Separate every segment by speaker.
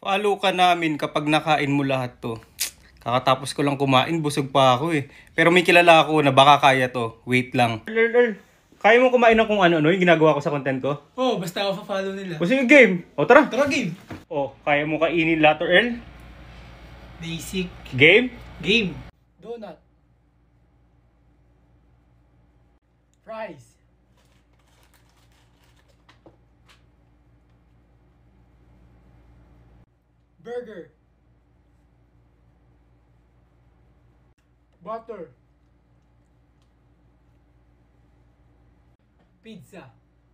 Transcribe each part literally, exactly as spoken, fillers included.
Speaker 1: Palo ka namin kapag nakain mo lahat to. Kakatapos ko lang kumain, busog pa ako eh. Pero may kilala ako na baka kaya to. Wait lang. Earl, Earl, kaya mo kumain ng kung ano-ano yung ginagawa ko sa content ko?
Speaker 2: Oo, oh, basta ako fa-follow nila.
Speaker 1: O sige, game. O tara.
Speaker 2: Tara, game.
Speaker 1: O, kaya mo kainin lahat to, Earl?
Speaker 2: Basic.
Speaker 1: Game?
Speaker 2: Game. Donut. Fries. Burger. Butter. Pizza.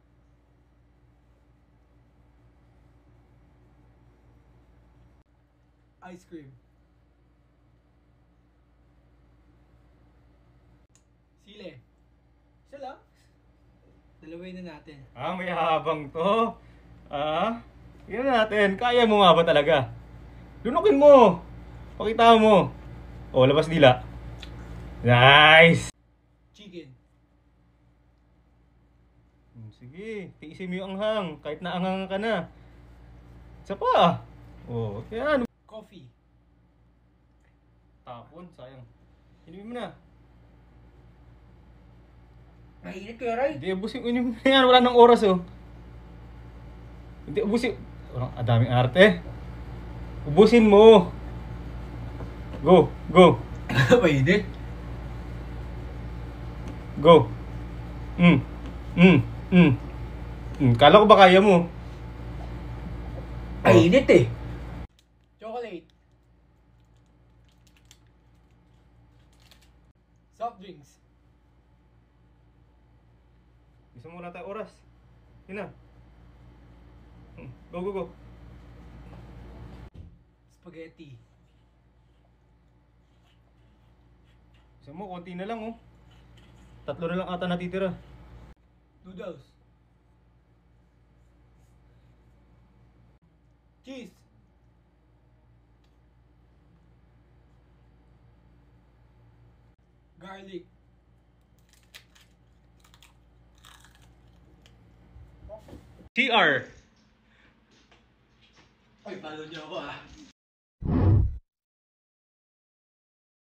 Speaker 2: Ice cream. Sile. Isa lang. Dalawin na natin.
Speaker 1: Ah, may habang to. Ah, yun natin. Kaya mo nga ba talaga? Lunukin mo. Pakita mo. O, labas dila. Nice!
Speaker 2: Chicken.
Speaker 1: Sige, tiisin mo yung anghang. Kahit naanghang ka na. Isa pa. O, yan.
Speaker 2: Coffee.
Speaker 1: Tapon, sayang. Inumin mo na.
Speaker 2: Mainit ko, Ray.
Speaker 1: Hindi, ubusin. Inumin mo na yan. Wala nang oras, oh. Hindi, ubusin. Walang adaming arte. Ubusin mo. Go, go.
Speaker 2: Mainit.
Speaker 1: Go. Mm. Mm. Mm. Mm. Kala ko ba kaya mo?
Speaker 2: Mainit eh. Chocolate. Soft drinks.
Speaker 1: Isa muna tayo oras. Yun na. Mm. Go, go, go.
Speaker 2: Spaghetti.
Speaker 1: Isa mo, konti na lang, oh. Tatlo na lang ata natitira.
Speaker 2: Noodles. Cheese. Garlic.
Speaker 1: T R.
Speaker 2: Ay, follow niyo ako ah.